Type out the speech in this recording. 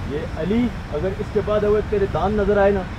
ये अली, अगर इसके बाद अगर तेरे दांत नज़र आए ना